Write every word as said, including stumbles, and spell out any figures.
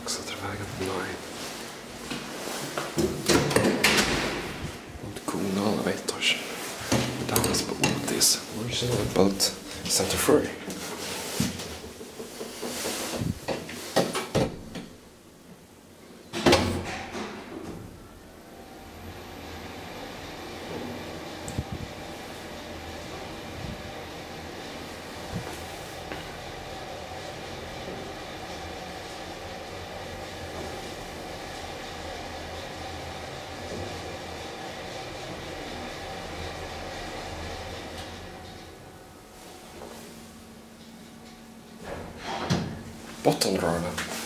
sätter iväg en line. Und kuna alla veitos. Dans på Otis. Original belt center free. Bottom drawer.